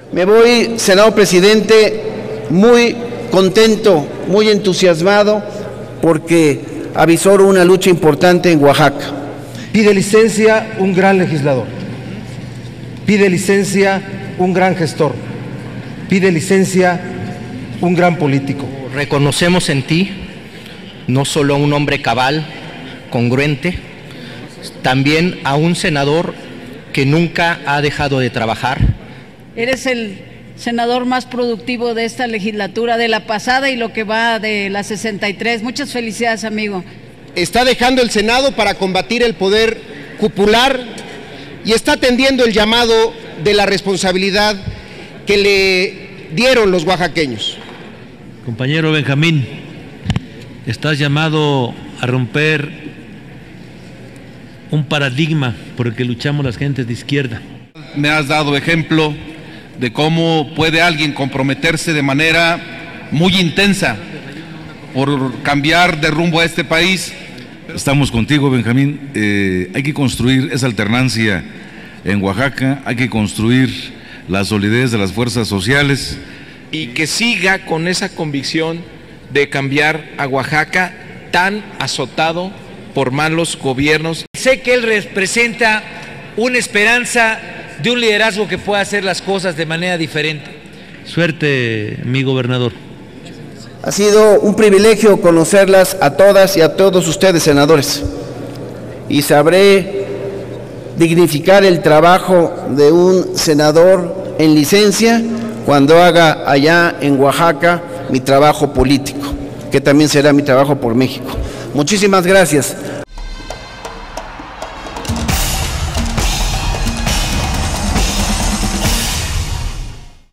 Me voy, senador presidente, muy contento, muy entusiasmado, porque avisoro una lucha importante en Oaxaca. Pide licencia un gran legislador, pide licencia un gran gestor, pide licencia un gran político. Reconocemos en ti no solo a un hombre cabal, congruente, también a un senador que nunca ha dejado de trabajar. Eres el senador más productivo de esta legislatura, de la pasada y lo que va de la 63. Muchas felicidades, amigo. Está dejando el Senado para combatir el poder cupular y está atendiendo el llamado de la responsabilidad que le dieron los oaxaqueños. Compañero Benjamín, estás llamado a romper un paradigma por el que luchamos las gentes de izquierda. Me has dado ejemplo de cómo puede alguien comprometerse de manera muy intensa por cambiar de rumbo a este país. Estamos contigo, Benjamín. Hay que construir esa alternancia en Oaxaca, hay que construir la solidez de las fuerzas sociales. Y que siga con esa convicción de cambiar a Oaxaca tan azotado por malos gobiernos. Sé que él representa una esperanza de un liderazgo que pueda hacer las cosas de manera diferente. Suerte, mi gobernador. Ha sido un privilegio conocerlas a todas y a todos ustedes, senadores, y sabré dignificar el trabajo de un senador en licencia cuando haga allá en Oaxaca mi trabajo político, que también será mi trabajo por México. Muchísimas gracias.